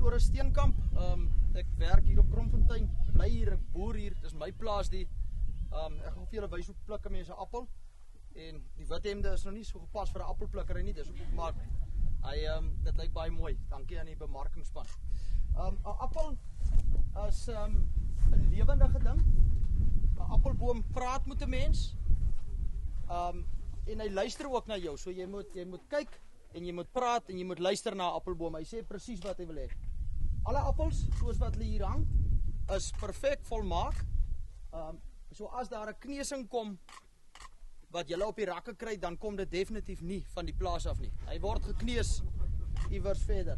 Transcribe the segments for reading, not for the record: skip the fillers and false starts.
Floris Steenkamp. Ek werk hier op Kromfontein, bly hier, ek boer hier, dis my plaas die. Ek gaan vir julle wys hoe pluk 'n mens 'n appel. En die wit hemde is nog nie so gepas vir 'n appelplukkery nie, dis ook maar dit lyk baie mooi. Dankie aan die bemarkingspan. 'n Appel is 'n lewendige ding. 'n Appelboom praat met 'n mens. En hy luister ook na jou. So jy moet kyk en jy moet praat en jy moet luister na 'n appelboom. Hy sê presies wat hy wil hê. Alle appels, soos wat hulle hier hang, is perfek volmaak. So as daar 'n kneusing kom wat julle op die rakke kry, dan kom dit definitief nie van die plaas af nie. Hy word gekneus iewers verder.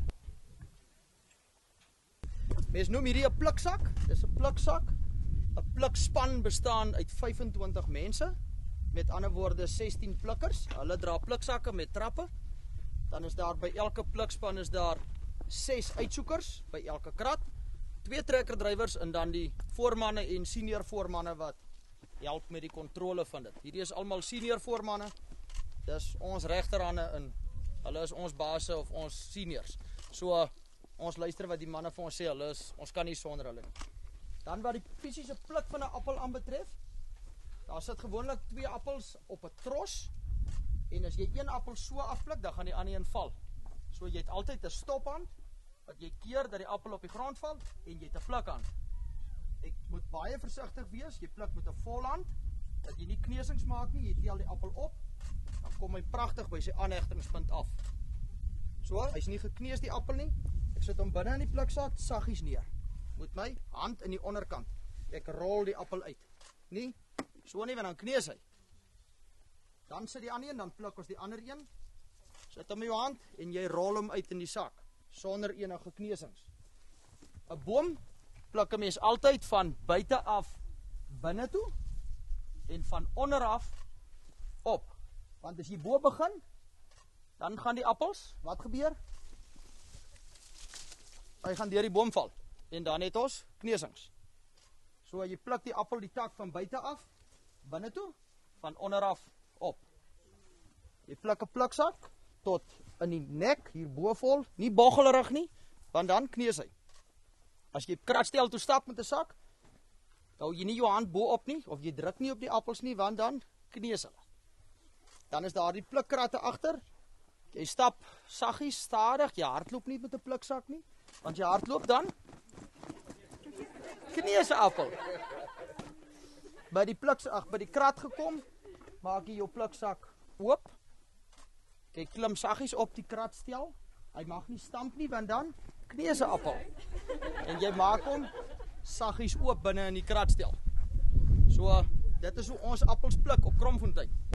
Mens noem hierdie 'n pluksak. Dis 'n pluksak. 'n Plukspan bestaan uit 25 mense. Met ander woorde 16 plukkers. Hulle dra pluksakke met trappe. Dan is daar by elke plukspan is daar 6 uitsoekers by elke krat. 2 trekkerdrywers en dan die voormanne en senior voormanne wat help met die kontrole van dit. Hierdie is almal senior voormanne. Dis ons regterhande en hulle is ons baase of ons seniors. So ons luister wat die manne vir ons sê. Ons kan nie sonder hulle nie. Dan wat die fisiese pluk van 'n appel aanbetref, daar sit gewoonlik 2 appels op 'n tros. En as jy een appel so afpluk, dan gaan die ander een val. So jy het altyd 'n stophand wat jy keer dat die appel op die grond val en jy het 'n plukhand. Ek moet baie versigtig wees. Jy pluk met 'n volhand dat jy nie kneusings maak nie. Jy tel die appel op. Dan kom hy pragtig by sy aanhegtingspunt af. So, hy's nie gekneus die appel nie. Ek sit hom binne in die pluksak saggies neer. Met my hand in die onderkant. Ek rol die appel uit. Nie so nie, want dan kneus hy. Dan sit die ander een, dan pluk ons die ander een. Sit hom in jou hand en jy rol hom uit in die sak sonder enige kneusings. 'n Boom pluk 'n mens altyd van buite af binne toe en van onder af op. Want as jy bo begin, dan gaan die appels, wat gebeur? Hy gaan deur die boom val en dan het ons kneusings. So jy pluk die appel die tak van buite af binne toe, van onder af op. Jy pluk 'n pluksak tot in die nek hier bo vol, nie boggelerig nie, want dan kneus hy. As jy kratstel toe stap met 'n sak, hou jy nie jou hand bo op nie of jy druk nie op die appels nie, want dan kneus hulle. Dan is daar die plukkratte agter. Jy stap saggies, stadig, jy hardloop nie met 'n pluksak nie, want jy hardloop dan kneus 'n appel. By die krat gekom, maak jy jou pluksak oop. Jy klim saggies op die kratstel. Hy mag nie stamp nie, want dan kneus 'n appel. En jy maak hom saggies oop binne in die kratstel. So, dit is hoe ons appels pluk op Kromfontein.